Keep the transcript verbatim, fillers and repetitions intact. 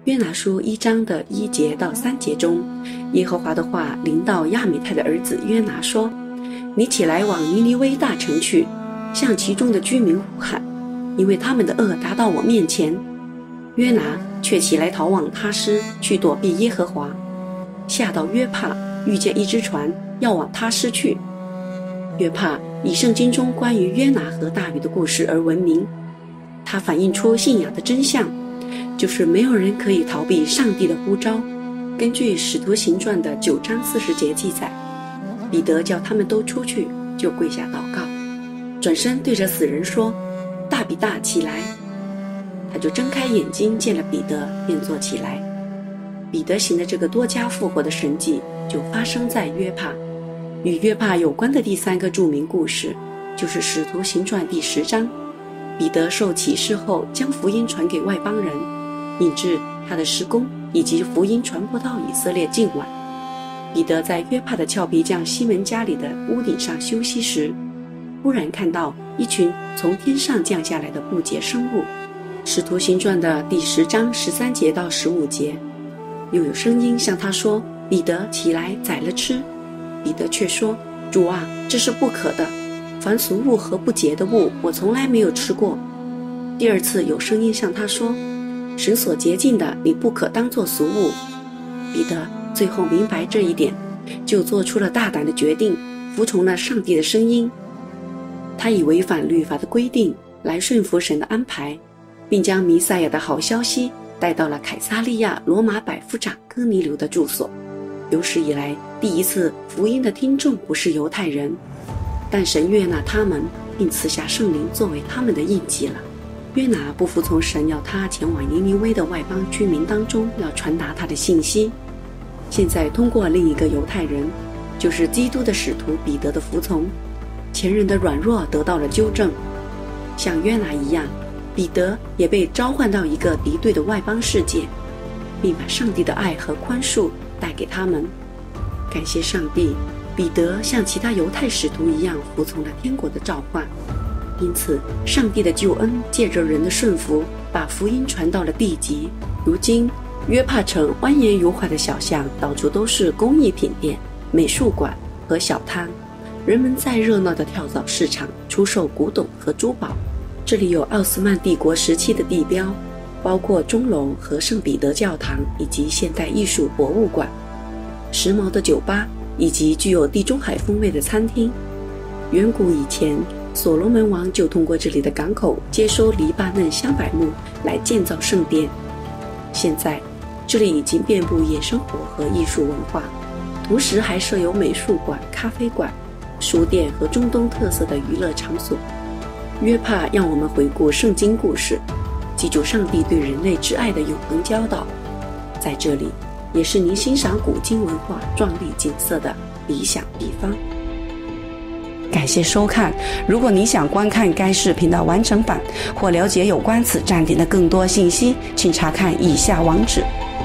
约拿书一章的一节到三节中，耶和华的话临到亚米太的儿子约拿说，你起来往尼尼微大城去，向其中的居民呼喊，因为他们的恶达到我面前。约拿却起来逃往他施，去躲避耶和华。下到约帕，遇见一只船要往他施去。约帕以圣经中关于约拿和大鱼的故事而闻名，它反映出信仰的真相，就是没有人可以逃避上帝的呼召。根据使徒行传的九章四十节记载，彼得叫他们都出去，就跪下祷告，转身对着死人说，大比大起来。他就睁开眼睛，见了彼得，便坐起来。彼得行的这个多家复活的神迹就发生在约帕。与约帕有关的第三个著名故事就是使徒行传第十章，彼得受启示后将福音传给外邦人，引致他的事工以及福音传播到以色列境外。彼得在约帕的俏皮匠西门家里的屋顶上休息时，忽然看到一群从天上降下来的不洁生物。使徒行传的第十章十三节到十五节，又有声音向他说，彼得起来宰了吃。彼得却说，主啊，这是不可的，凡俗物和不洁的物我从来没有吃过。第二次有声音向他说，神所洁净的你不可当作俗物。彼得最后明白这一点，就做出了大胆的决定，服从了上帝的声音。他以违反律法的规定来顺服神的安排，并将弥赛亚的好消息带到了凯撒利亚罗马百夫长哥尼流的住所。有史以来第一次福音的听众不是犹太人，但神悦纳他们，并赐下圣灵作为他们的印记了。约拿不服从神要他前往尼尼微的外邦居民当中，要传达他的信息。现在通过另一个犹太人，就是基督的使徒彼得的服从，前人的软弱得到了纠正。像约拿一样，彼得也被召唤到一个敌对的外邦世界，并把上帝的爱和宽恕带给他们。感谢上帝，彼得像其他犹太使徒一样服从了天国的召唤，因此上帝的救恩借着人的顺服，把福音传到了地极。如今约帕城蜿蜒如画的小巷，到处都是工艺品店、美术馆和小摊，人们在热闹的跳蚤市场出售古董和珠宝。这里有奥斯曼帝国时期的地标，包括钟楼和圣彼得教堂，以及现代艺术博物馆、时髦的酒吧，以及具有地中海风味的餐厅。远古以前，所罗门王就通过这里的港口接收黎巴嫩香柏木来建造圣殿。现在这里已经遍布夜生活和艺术文化，同时还设有美术馆、咖啡馆、书店和中东特色的娱乐场所。约帕让我们回顾圣经故事，记住上帝对人类之爱的永恒教导。在这里也是您欣赏古今文化壮丽景色的理想地方。感谢收看，如果你想观看该视频的完整版，或了解有关此站点的更多信息，请查看以下网址。